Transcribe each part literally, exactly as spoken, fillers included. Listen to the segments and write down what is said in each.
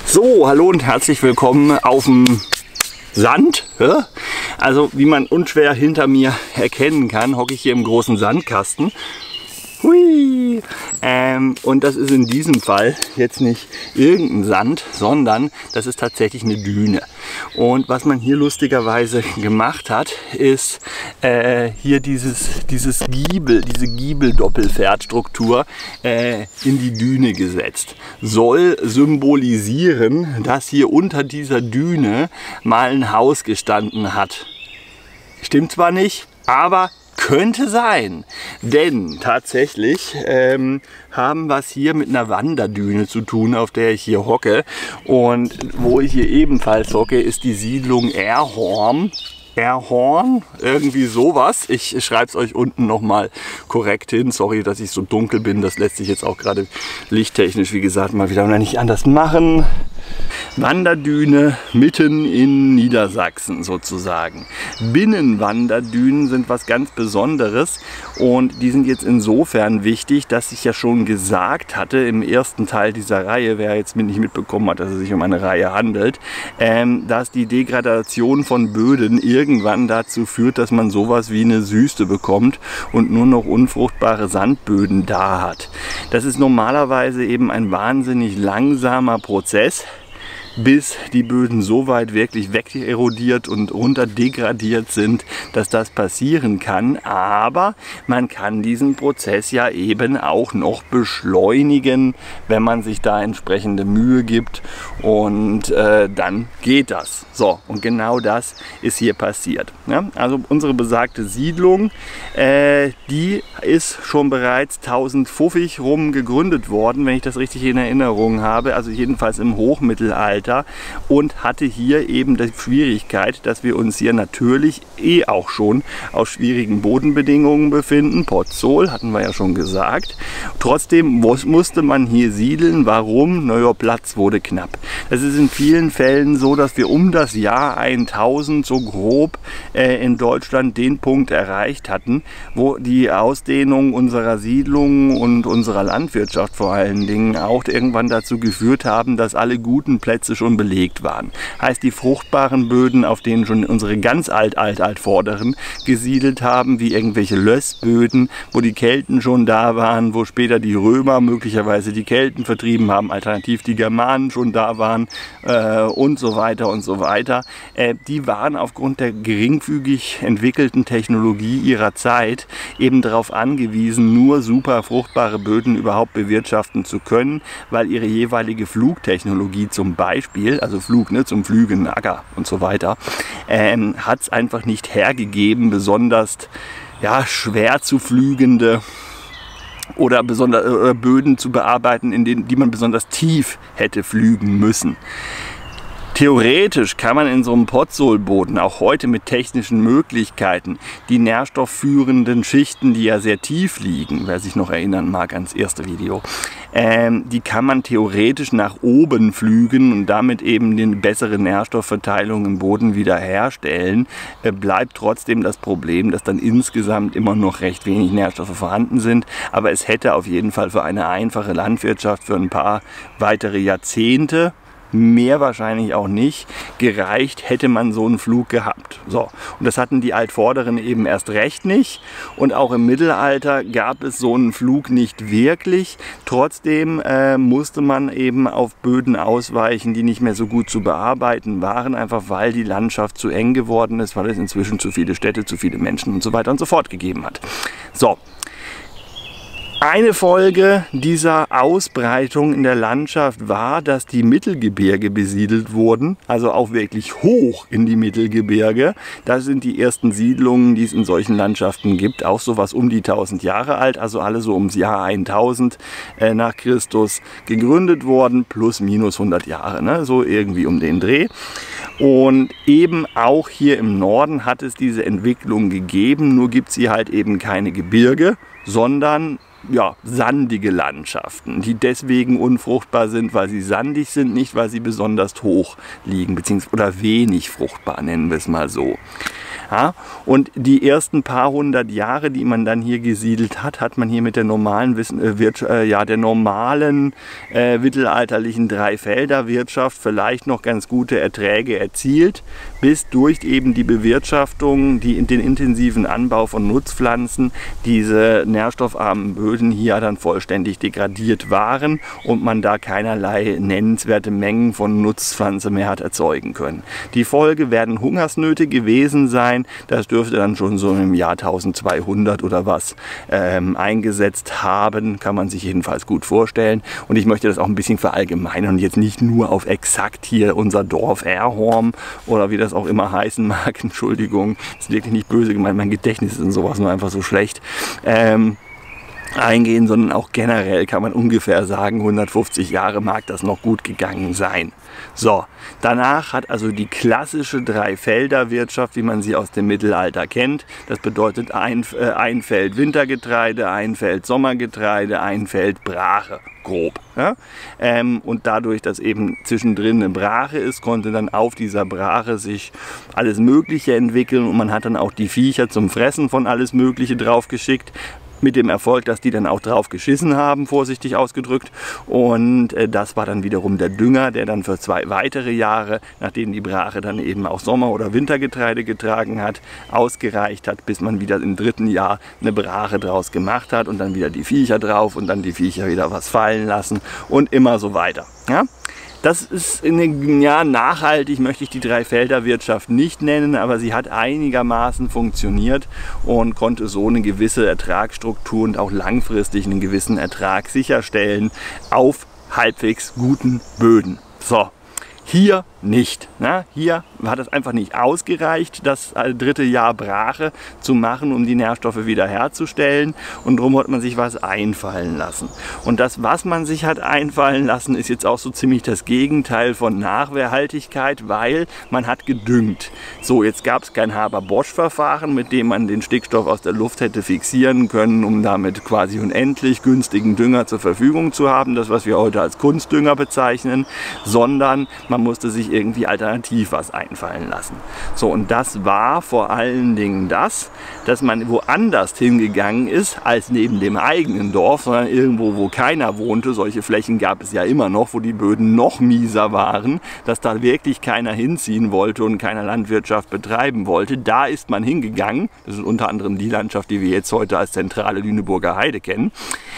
So, hallo und herzlich willkommen auf dem Sand. Also wie man unschwer hinter mir erkennen kann, hocke ich hier im großen Sandkasten. Hui. Ähm, und das ist in diesem Fall jetzt nicht irgendein Sand, sondern das ist tatsächlich eine Düne. Und was man hier lustigerweise gemacht hat, ist äh, hier dieses, dieses Giebel, diese Giebeldoppelpferdstruktur äh, in die Düne gesetzt. Soll symbolisieren, dass hier unter dieser Düne mal ein Haus gestanden hat. Stimmt zwar nicht, aber könnte sein, denn tatsächlich ähm, haben wir es hier mit einer Wanderdüne zu tun, auf der ich hier hocke. Und wo ich hier ebenfalls hocke, ist die Siedlung Erhorn. Erhorn, irgendwie sowas. Ich schreibe es euch unten nochmal korrekt hin. Sorry, dass ich so dunkel bin. Das lässt sich jetzt auch gerade lichttechnisch, wie gesagt, mal wieder nicht anders machen. Wanderdüne mitten in Niedersachsen sozusagen. Binnenwanderdünen sind was ganz Besonderes und die sind jetzt insofern wichtig, dass ich ja schon gesagt hatte im ersten Teil dieser Reihe, wer jetzt nicht mitbekommen hat, dass es sich um eine Reihe handelt, ähm, dass die Degradation von Böden irgendwann dazu führt, dass man sowas wie eine Süste bekommt und nur noch unfruchtbare Sandböden da hat. Das ist normalerweise eben ein wahnsinnig langsamer Prozess, bis die Böden so weit wirklich wegerodiert und runterdegradiert sind, dass das passieren kann. Aber man kann diesen Prozess ja eben auch noch beschleunigen, wenn man sich da entsprechende Mühe gibt, und äh, dann geht das. So, und genau das ist hier passiert. Ja, also unsere besagte Siedlung, äh, die ist schon bereits tausendfünfzig rum gegründet worden, wenn ich das richtig in Erinnerung habe, also jedenfalls im Hochmittelalter. Und hatte hier eben die Schwierigkeit, dass wir uns hier natürlich eh auch schon auf schwierigen Bodenbedingungen befinden. Pozzol hatten wir ja schon gesagt. Trotzdem muss, musste man hier siedeln. Warum? Naja, Platz wurde knapp. Es ist in vielen Fällen so, dass wir um das Jahr tausend so grob äh, in Deutschland den Punkt erreicht hatten, wo die Ausdehnung unserer Siedlungen und unserer Landwirtschaft vor allen Dingen auch irgendwann dazu geführt haben, dass alle guten Plätze schon belegt waren. Heißt, die fruchtbaren Böden, auf denen schon unsere ganz alt alt alt Vorderen gesiedelt haben, wie irgendwelche Lössböden, wo die Kelten schon da waren, wo später die Römer möglicherweise die Kelten vertrieben haben, alternativ die Germanen schon da waren äh, und so weiter und so weiter. Äh, die waren aufgrund der geringfügig entwickelten Technologie ihrer Zeit eben darauf angewiesen, nur super fruchtbare Böden überhaupt bewirtschaften zu können, weil ihre jeweilige Flugtechnologie zum Beispiel Beispiel, also Flug, ne, zum Flügen, Acker und so weiter, ähm, hat es einfach nicht hergegeben, besonders ja, schwer zu flügende oder besonders äh, Böden zu bearbeiten, in denen, die man besonders tief hätte flügen müssen. Theoretisch kann man in so einem Pozzolboden auch heute mit technischen Möglichkeiten die nährstoffführenden Schichten, die ja sehr tief liegen, wer sich noch erinnern mag ans erste Video, ähm, die kann man theoretisch nach oben flügen und damit eben die bessere Nährstoffverteilung im Boden wiederherstellen. Äh, bleibt trotzdem das Problem, dass dann insgesamt immer noch recht wenig Nährstoffe vorhanden sind, aber es hätte auf jeden Fall für eine einfache Landwirtschaft für ein paar weitere Jahrzehnte, mehr wahrscheinlich auch nicht, gereicht, hätte man so einen Flug gehabt. So, und das hatten die Altvorderen eben erst recht nicht, und auch im Mittelalter gab es so einen Flug nicht wirklich. Trotzdem äh, musste man eben auf Böden ausweichen, die nicht mehr so gut zu bearbeiten waren, einfach weil die Landschaft zu eng geworden ist, weil es inzwischen zu viele Städte, zu viele Menschen und so weiter und so fort gegeben hat. So. Eine Folge dieser Ausbreitung in der Landschaft war, dass die Mittelgebirge besiedelt wurden, also auch wirklich hoch in die Mittelgebirge. Das sind die ersten Siedlungen, die es in solchen Landschaften gibt, auch sowas um die tausend Jahre alt, also alle so ums Jahr tausend äh, nach Christus gegründet worden, plus minus hundert Jahre, ne? So irgendwie um den Dreh. Und eben auch hier im Norden hat es diese Entwicklung gegeben, nur gibt es hier halt eben keine Gebirge, sondern ja, sandige Landschaften, die deswegen unfruchtbar sind, weil sie sandig sind, nicht weil sie besonders hoch liegen, beziehungsweise oder wenig fruchtbar, nennen wir es mal so. Ja, und die ersten paar hundert Jahre, die man dann hier gesiedelt hat, hat man hier mit der normalen, äh, wird, äh, ja, der normalen äh, mittelalterlichen Dreifelderwirtschaft vielleicht noch ganz gute Erträge erzielt, bis durch eben die Bewirtschaftung, die in den intensiven Anbau von Nutzpflanzen, diese nährstoffarmen Böden hier dann vollständig degradiert waren und man da keinerlei nennenswerte Mengen von Nutzpflanze mehr hat erzeugen können. Die Folge werden Hungersnöte gewesen sein. Das dürfte dann schon so im Jahr eintausendzweihundert oder was ähm, eingesetzt haben, kann man sich jedenfalls gut vorstellen. Und ich möchte das auch ein bisschen verallgemeinern und jetzt nicht nur auf exakt hier unser Dorf Erhorm oder wie das auch immer heißen mag. Entschuldigung, das ist wirklich nicht böse gemeint, mein Gedächtnis ist und sowas nur einfach so schlecht. Ähm, eingehen, sondern auch generell kann man ungefähr sagen, hundertfünfzig Jahre mag das noch gut gegangen sein. So, danach hat also die klassische Dreifelderwirtschaft, wie man sie aus dem Mittelalter kennt, das bedeutet ein, äh, ein Feld Wintergetreide, ein Feld Sommergetreide, ein Feld Brache, grob. Ja? Ähm, und dadurch, dass eben zwischendrin eine Brache ist, konnte dann auf dieser Brache sich alles Mögliche entwickeln und man hat dann auch die Viecher zum Fressen von alles Mögliche draufgeschickt. Mit dem Erfolg, dass die dann auch drauf geschissen haben, vorsichtig ausgedrückt. Und äh, das war dann wiederum der Dünger, der dann für zwei weitere Jahre, nachdem die Brache dann eben auch Sommer- oder Wintergetreide getragen hat, ausgereicht hat, bis man wieder im dritten Jahr eine Brache draus gemacht hat und dann wieder die Viecher drauf und dann die Viecher wieder was fallen lassen und immer so weiter. Ja? Das ist in den Jahren nachhaltig, möchte ich die Dreifelderwirtschaft nicht nennen, aber sie hat einigermaßen funktioniert und konnte so eine gewisse Ertragsstruktur und auch langfristig einen gewissen Ertrag sicherstellen auf halbwegs guten Böden. So. Hier nicht. Ne? Hier hat es einfach nicht ausgereicht, das dritte Jahr Brache zu machen, um die Nährstoffe wiederherzustellen. Und darum hat man sich was einfallen lassen. Und das, was man sich hat einfallen lassen, ist jetzt auch so ziemlich das Gegenteil von Nachwehrhaltigkeit, weil man hat gedüngt. So, jetzt gab es kein Haber-Bosch-Verfahren, mit dem man den Stickstoff aus der Luft hätte fixieren können, um damit quasi unendlich günstigen Dünger zur Verfügung zu haben, das, was wir heute als Kunstdünger bezeichnen, sondern man musste sich irgendwie alternativ was einfallen lassen. So, und das war vor allen Dingen das, dass man woanders hingegangen ist, als neben dem eigenen Dorf, sondern irgendwo, wo keiner wohnte. Solche Flächen gab es ja immer noch, wo die Böden noch mieser waren, dass da wirklich keiner hinziehen wollte und keiner Landwirtschaft betreiben wollte. Da ist man hingegangen, das ist unter anderem die Landschaft, die wir jetzt heute als zentrale Lüneburger Heide kennen,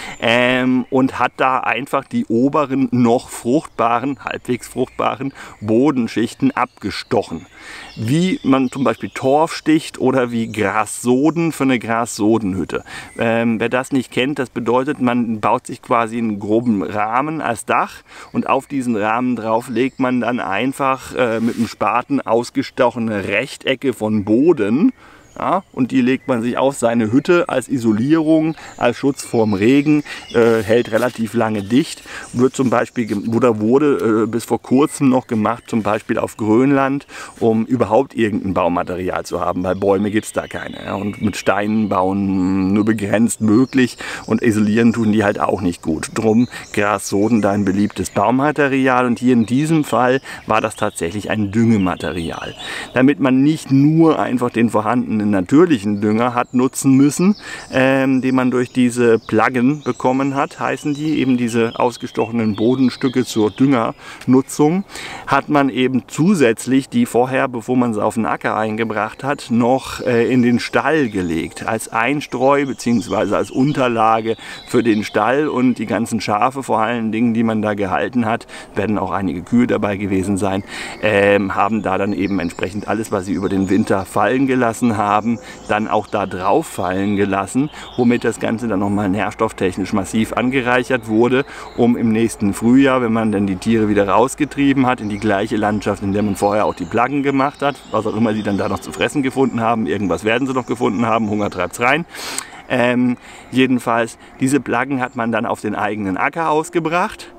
ähm, und hat da einfach die oberen, noch fruchtbaren, halbwegs fruchtbaren Bodenschichten abgestochen. Wie man zum Beispiel Torf sticht oder wie Grassoden für eine Grassodenhütte. Ähm, wer das nicht kennt, das bedeutet, man baut sich quasi einen groben Rahmen als Dach und auf diesen Rahmen drauf legt man dann einfach äh, mit einem Spaten ausgestochene Rechtecke von Boden. Ja, und die legt man sich auf seine Hütte als Isolierung, als Schutz vorm Regen, äh, hält relativ lange dicht, wird zum Beispiel oder wurde äh, bis vor kurzem noch gemacht, zum Beispiel auf Grönland, um überhaupt irgendein Baumaterial zu haben, weil Bäume gibt es da keine. Ja, und mit Steinen bauen nur begrenzt möglich und isolieren tun die halt auch nicht gut. Drum Grassoden da ein beliebtes Baumaterial und hier in diesem Fall war das tatsächlich ein Düngematerial. Damit man nicht nur einfach den vorhandenen natürlichen Dünger hat nutzen müssen, ähm, den man durch diese Pluggen bekommen hat, heißen die, eben diese ausgestochenen Bodenstücke zur Düngernutzung, hat man eben zusätzlich die vorher, bevor man sie auf den Acker eingebracht hat, noch äh, in den Stall gelegt, als Einstreu bzw. als Unterlage für den Stall und die ganzen Schafe vor allen Dingen, die man da gehalten hat, werden auch einige Kühe dabei gewesen sein, ähm, haben da dann eben entsprechend alles, was sie über den Winter fallen gelassen haben, haben, dann auch da drauf fallen gelassen, womit das Ganze dann nochmal nährstofftechnisch massiv angereichert wurde, um im nächsten Frühjahr, wenn man dann die Tiere wieder rausgetrieben hat, in die gleiche Landschaft, in der man vorher auch die Plaggen gemacht hat, was auch immer sie dann da noch zu fressen gefunden haben, irgendwas werden sie noch gefunden haben, Hunger treibt's rein. Ähm, jedenfalls, diese Plaggen hat man dann auf den eigenen Acker ausgebracht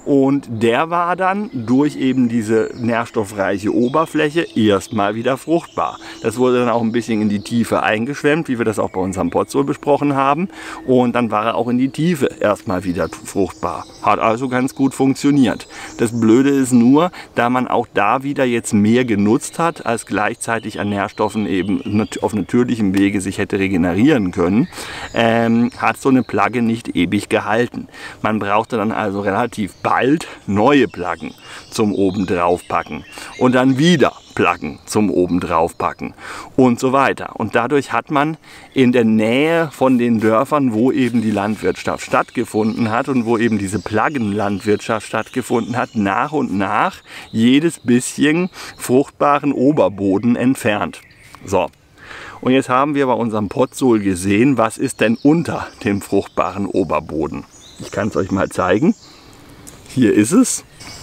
Und der war dann durch eben diese nährstoffreiche Oberfläche erstmal wieder fruchtbar. Das wurde dann auch ein bisschen in die Tiefe eingeschwemmt, wie wir das auch bei unserem Podzol besprochen haben. Und dann war er auch in die Tiefe erstmal wieder fruchtbar. Hat also ganz gut funktioniert. Das Blöde ist nur, da man auch da wieder jetzt mehr genutzt hat, als gleichzeitig an Nährstoffen eben auf natürlichem Wege sich hätte regenerieren können, ähm, hat so eine Plagge nicht ewig gehalten. Man brauchte dann also relativ bald neue Plaggen zum oben drauf packen und dann wieder Plaggen zum oben drauf packen und so weiter. Und dadurch hat man in der Nähe von den Dörfern, wo eben die Landwirtschaft stattgefunden hat und wo eben diese Plaggenlandwirtschaft stattgefunden hat, nach und nach jedes bisschen fruchtbaren Oberboden entfernt. So. Und jetzt haben wir bei unserem Podzol gesehen, was ist denn unter dem fruchtbaren Oberboden. Ich kann es euch mal zeigen. Hier ist es.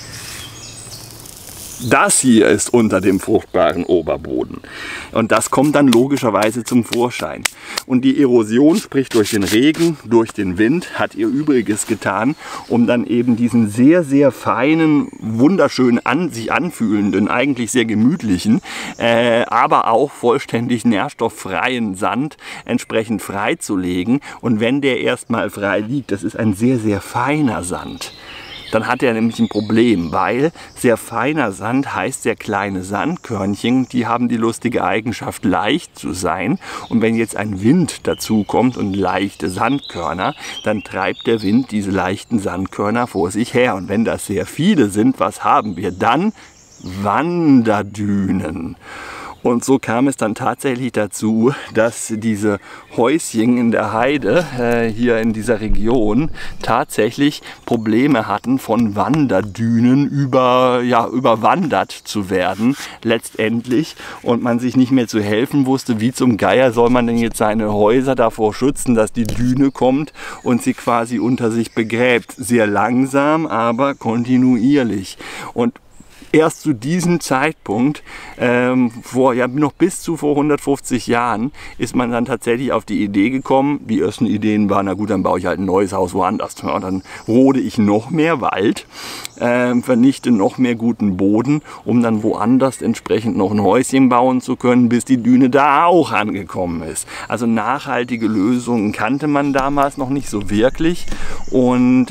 Das hier ist unter dem fruchtbaren Oberboden. Und das kommt dann logischerweise zum Vorschein. Und die Erosion, sprich durch den Regen, durch den Wind, hat ihr Übriges getan, um dann eben diesen sehr, sehr feinen, wunderschön an sich anfühlenden, eigentlich sehr gemütlichen, äh, aber auch vollständig nährstofffreien Sand entsprechend freizulegen. Und wenn der erstmal frei liegt, das ist ein sehr, sehr feiner Sand, dann hat er nämlich ein Problem, weil sehr feiner Sand heißt sehr kleine Sandkörnchen, die haben die lustige Eigenschaft, leicht zu sein. Und wenn jetzt ein Wind dazu kommt und leichte Sandkörner, dann treibt der Wind diese leichten Sandkörner vor sich her. Und wenn das sehr viele sind, was haben wir dann? Wanderdünen. Und so kam es dann tatsächlich dazu, dass diese Häuschen in der Heide, äh, hier in dieser Region, tatsächlich Probleme hatten, von Wanderdünen über, ja, überwandert zu werden, letztendlich. Und man sich nicht mehr zu helfen wusste, wie zum Geier soll man denn jetzt seine Häuser davor schützen, dass die Düne kommt und sie quasi unter sich begräbt. Sehr langsam, aber kontinuierlich. Und erst zu diesem Zeitpunkt, ähm, vor, ja, noch bis zu vor hundertfünfzig Jahren, ist man dann tatsächlich auf die Idee gekommen, die ersten Ideen waren, na gut, dann baue ich halt ein neues Haus woanders. Ja, dann rode ich noch mehr Wald, äh, vernichte noch mehr guten Boden, um dann woanders entsprechend noch ein Häuschen bauen zu können, bis die Düne da auch angekommen ist. Also nachhaltige Lösungen kannte man damals noch nicht so wirklich. Und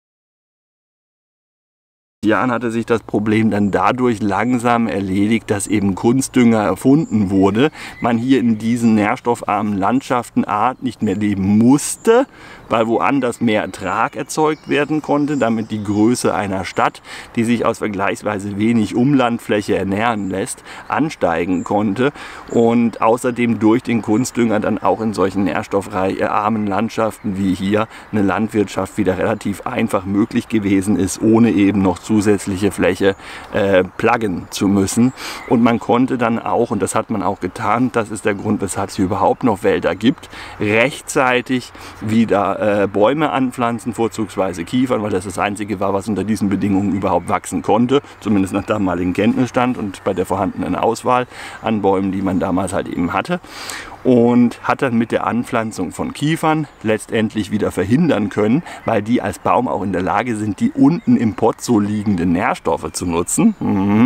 Jahren hatte sich das Problem dann dadurch langsam erledigt, dass eben Kunstdünger erfunden wurde. Man hier in diesen nährstoffarmen Landschaften Art nicht mehr leben musste, weil woanders mehr Ertrag erzeugt werden konnte, damit die Größe einer Stadt, die sich aus vergleichsweise wenig Umlandfläche ernähren lässt, ansteigen konnte und außerdem durch den Kunstdünger dann auch in solchen nährstoffarmen Landschaften wie hier eine Landwirtschaft wieder relativ einfach möglich gewesen ist, ohne eben noch zusätzliche Fläche äh, pluggen zu müssen. Und man konnte dann auch, und das hat man auch getan, das ist der Grund, weshalb es hier überhaupt noch Wälder gibt, rechtzeitig wieder äh, Bäume anpflanzen, vorzugsweise Kiefern, weil das das einzige war, was unter diesen Bedingungen überhaupt wachsen konnte, zumindest nach damaligem Kenntnisstand und bei der vorhandenen Auswahl an Bäumen, die man damals halt eben hatte. Und hat dann mit der Anpflanzung von Kiefern letztendlich wieder verhindern können, weil die als Baum auch in der Lage sind, die unten im Podzol liegenden Nährstoffe zu nutzen.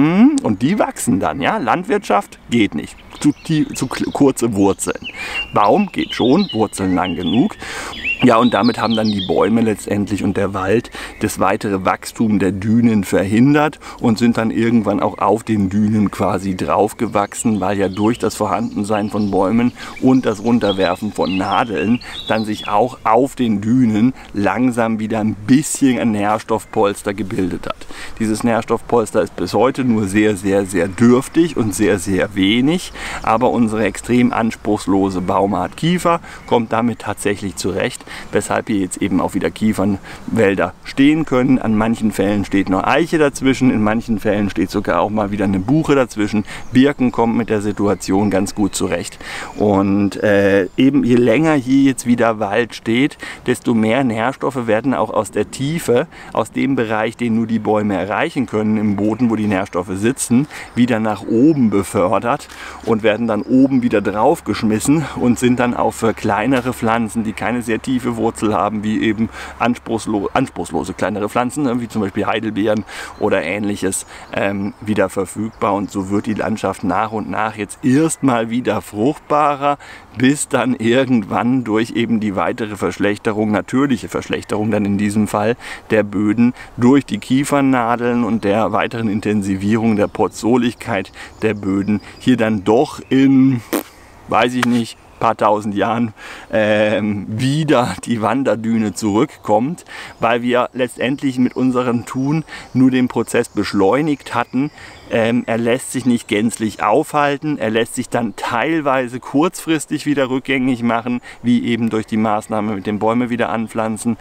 Und die wachsen dann, ja. Landwirtschaft geht nicht. Zu, zu kurze Wurzeln. Baum geht schon, Wurzeln lang genug. Ja, und damit haben dann die Bäume letztendlich und der Wald das weitere Wachstum der Dünen verhindert und sind dann irgendwann auch auf den Dünen quasi draufgewachsen, weil ja durch das Vorhandensein von Bäumen und das Runterwerfen von Nadeln dann sich auch auf den Dünen langsam wieder ein bisschen ein Nährstoffpolster gebildet hat. Dieses Nährstoffpolster ist bis heute nur sehr, sehr, sehr dürftig und sehr, sehr wenig, aber unsere extrem anspruchslose Baumart Kiefer kommt damit tatsächlich zurecht, weshalb hier jetzt eben auch wieder Kiefernwälder stehen können. An manchen Fällen steht noch Eiche dazwischen, in manchen Fällen steht sogar auch mal wieder eine Buche dazwischen. Birken kommt mit der Situation ganz gut zurecht. Und äh, eben je länger hier jetzt wieder Wald steht, desto mehr Nährstoffe werden auch aus der Tiefe, aus dem Bereich, den nur die Bäume erreichen können im Boden, wo die Nährstoffe sitzen, wieder nach oben befördert und werden dann oben wieder draufgeschmissen und sind dann auch für kleinere Pflanzen, die keine sehr tiefen tiefe Wurzel haben, wie eben anspruchslo anspruchslose kleinere Pflanzen, wie zum Beispiel Heidelbeeren oder ähnliches, ähm, wieder verfügbar. Und so wird die Landschaft nach und nach jetzt erstmal wieder fruchtbarer, bis dann irgendwann durch eben die weitere Verschlechterung, natürliche Verschlechterung dann in diesem Fall der Böden, durch die Kiefernadeln und der weiteren Intensivierung der Potzoligkeit der Böden hier dann doch in, weiß ich nicht, paar tausend Jahren ähm, wieder die Wanderdüne zurückkommt, weil wir letztendlich mit unserem Tun nur den Prozess beschleunigt hatten. Ähm, er lässt sich nicht gänzlich aufhalten, er lässt sich dann teilweise kurzfristig wieder rückgängig machen, wie eben durch die Maßnahme mit den Bäumen wieder anpflanzen,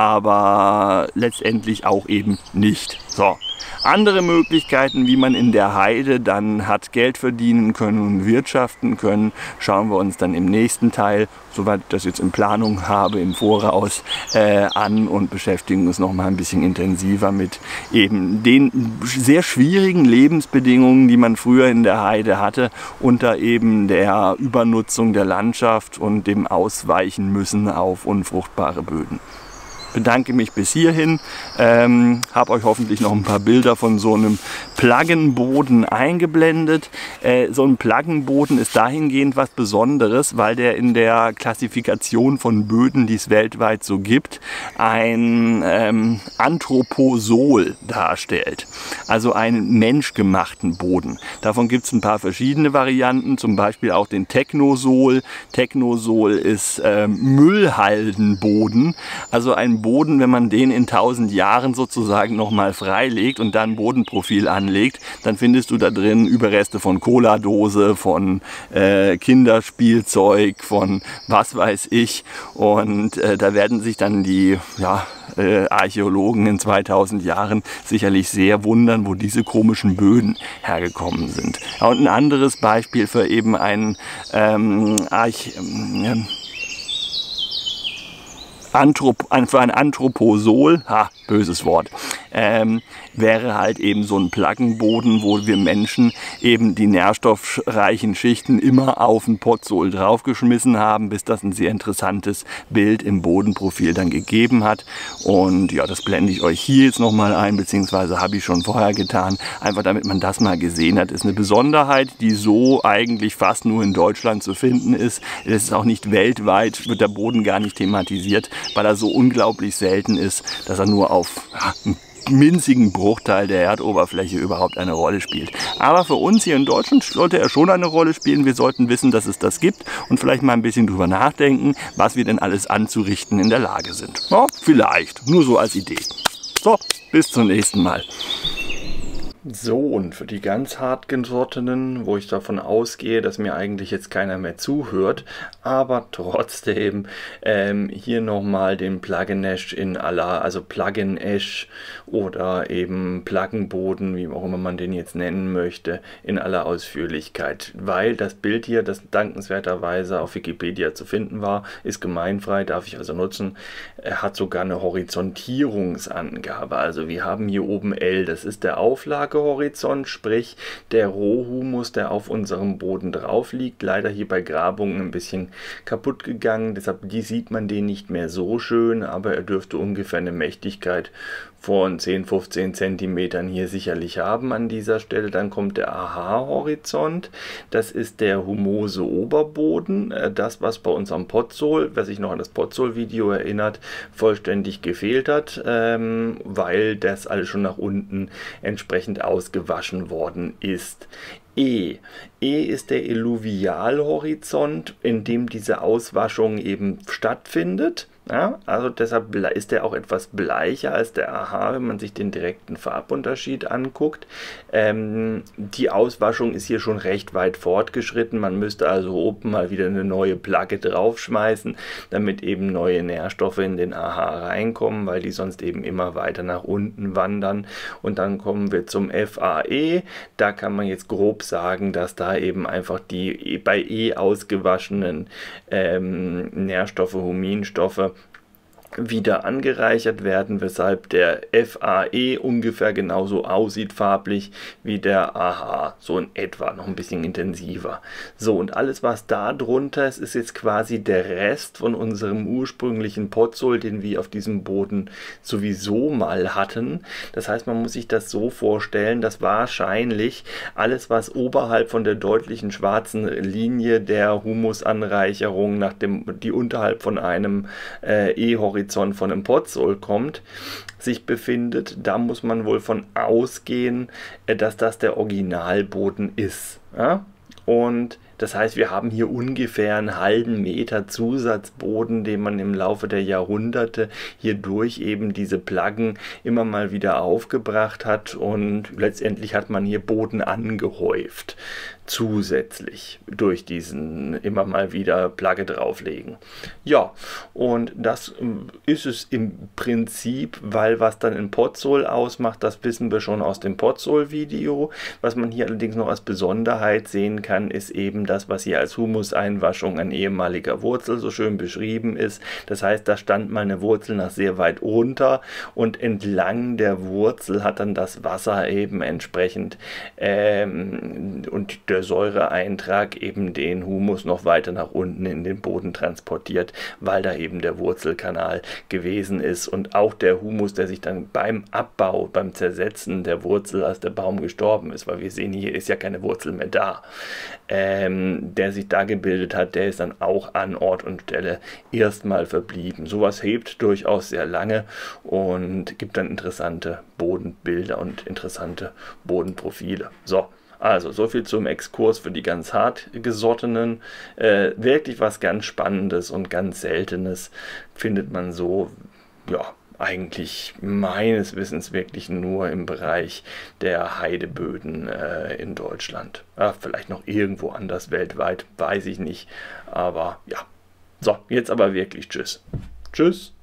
aber letztendlich auch eben nicht. So. Andere Möglichkeiten, wie man in der Heide dann hat Geld verdienen können und wirtschaften können, schauen wir uns dann im nächsten Teil, soweit ich das jetzt in Planung habe, im Voraus äh, an und beschäftigen uns noch mal ein bisschen intensiver mit eben den sehr schwierigen Lebensbedingungen, die man früher in der Heide hatte, unter eben der Übernutzung der Landschaft und dem Ausweichen müssen auf unfruchtbare Böden. Bedanke mich bis hierhin, ähm, habe euch hoffentlich noch ein paar Bilder von so einem Plaggenboden eingeblendet. Äh, so ein Plaggenboden ist dahingehend was Besonderes, weil der in der Klassifikation von Böden, die es weltweit so gibt, ein ähm, Anthroposol darstellt, also einen menschgemachten Boden. Davon gibt es ein paar verschiedene Varianten, zum Beispiel auch den Technosol. Technosol ist ähm, Müllhaldenboden, also ein Boden, wenn man den in tausend Jahren sozusagen nochmal freilegt und dann Bodenprofil anlegt, dann findest du da drin Überreste von Cola-Dose, von äh, Kinderspielzeug, von was weiß ich. Und äh, da werden sich dann die ja, äh, Archäologen in zweitausend Jahren sicherlich sehr wundern, wo diese komischen Böden hergekommen sind. Ja, und ein anderes Beispiel für eben einen ähm, Arch... Ähm, Anthrop, für ein Anthroposol, ha, böses Wort, ähm, wäre halt eben so ein Plaggenboden, wo wir Menschen eben die nährstoffreichen Schichten immer auf den Potsol draufgeschmissen haben, bis das ein sehr interessantes Bild im Bodenprofil dann gegeben hat. Und ja, das blende ich euch hier jetzt nochmal ein, beziehungsweise habe ich schon vorher getan, einfach damit man das mal gesehen hat. Ist eine Besonderheit, die so eigentlich fast nur in Deutschland zu finden ist. Es ist auch nicht weltweit, wird der Boden gar nicht thematisiert, weil er so unglaublich selten ist, dass er nur auf ja, einen minzigen Bruchteil der Erdoberfläche überhaupt eine Rolle spielt. Aber für uns hier in Deutschland sollte er schon eine Rolle spielen. Wir sollten wissen, dass es das gibt und vielleicht mal ein bisschen drüber nachdenken, was wir denn alles anzurichten in der Lage sind. Ja, vielleicht, nur so als Idee. So, bis zum nächsten Mal. So, und für die ganz hartgesottenen, wo ich davon ausgehe, dass mir eigentlich jetzt keiner mehr zuhört, aber trotzdem ähm, hier nochmal den Plugin-Ash in aller, also Plugin-Ash oder eben Pluggenboden, wie auch immer man den jetzt nennen möchte, in aller Ausführlichkeit. Weil das Bild hier, das dankenswerterweise auf Wikipedia zu finden war, ist gemeinfrei, darf ich also nutzen, er hat sogar eine Horizontierungsangabe. Also wir haben hier oben L, das ist der Auflage Horizont, sprich der Rohhumus, der auf unserem Boden drauf liegt, leider hier bei Grabungen ein bisschen kaputt gegangen, deshalb die sieht man den nicht mehr so schön, aber er dürfte ungefähr eine Mächtigkeit von zehn, fünfzehn Zentimetern hier sicherlich haben an dieser Stelle. Dann kommt der A H-Horizont, das ist der humose Oberboden, das was bei unserem Potsol, wer sich noch an das Potsol-Video erinnert, vollständig gefehlt hat, ähm, weil das alles schon nach unten entsprechend ausgewaschen worden ist. E. E ist der Eluvialhorizont, in dem diese Auswaschung eben stattfindet. Ja, also deshalb ist der auch etwas bleicher als der A H, wenn man sich den direkten Farbunterschied anguckt. Ähm, die Auswaschung ist hier schon recht weit fortgeschritten. Man müsste also oben mal wieder eine neue Plagge draufschmeißen, damit eben neue Nährstoffe in den A H reinkommen, weil die sonst eben immer weiter nach unten wandern. Und dann kommen wir zum F A E. Da kann man jetzt grob sagen, dass da eben einfach die bei E ausgewaschenen ähm, Nährstoffe, Huminstoffe wieder angereichert werden, weshalb der F A E ungefähr genauso aussieht farblich wie der A H, so in etwa, noch ein bisschen intensiver. So, und alles was da drunter ist, ist jetzt quasi der Rest von unserem ursprünglichen Podzol, den wir auf diesem Boden sowieso mal hatten. Das heißt, man muss sich das so vorstellen, dass wahrscheinlich alles, was oberhalb von der deutlichen schwarzen Linie der Humusanreicherung, nach dem, die unterhalb von einem äh, E-Horizont von einem Podzol kommt, sich befindet, da muss man wohl von ausgehen, dass das der Originalboden ist. Ja? Und das heißt, wir haben hier ungefähr einen halben Meter Zusatzboden, den man im Laufe der Jahrhunderte hier durch eben diese Plaggen immer mal wieder aufgebracht hat, und letztendlich hat man hier Boden angehäuft, zusätzlich durch diesen immer mal wieder Plagge drauflegen. Ja, und das ist es im Prinzip, weil was dann ein Podzol ausmacht, das wissen wir schon aus dem Podzol-Video. Was man hier allerdings noch als Besonderheit sehen kann, ist eben das, was hier als Humuseinwaschung an ehemaliger Wurzel so schön beschrieben ist. Das heißt, da stand mal eine Wurzel nach sehr weit runter, und entlang der Wurzel hat dann das Wasser eben entsprechend ähm, und der Säureeintrag eben den Humus noch weiter nach unten in den Boden transportiert, weil da eben der Wurzelkanal gewesen ist, und auch der Humus, der sich dann beim Abbau, beim Zersetzen der Wurzel, als der Baum gestorben ist, weil wir sehen, hier ist ja keine Wurzel mehr da, ähm, der sich da gebildet hat, der ist dann auch an Ort und Stelle erstmal verblieben. Sowas hebt durchaus sehr lange und gibt dann interessante Bodenbilder und interessante Bodenprofile. So. Also, so viel zum Exkurs für die ganz hartgesottenen. Äh, wirklich was ganz Spannendes und ganz Seltenes findet man so, ja, eigentlich meines Wissens wirklich nur im Bereich der Heideböden äh, in Deutschland. Ja, vielleicht noch irgendwo anders weltweit, weiß ich nicht. Aber ja, so, jetzt aber wirklich tschüss. Tschüss.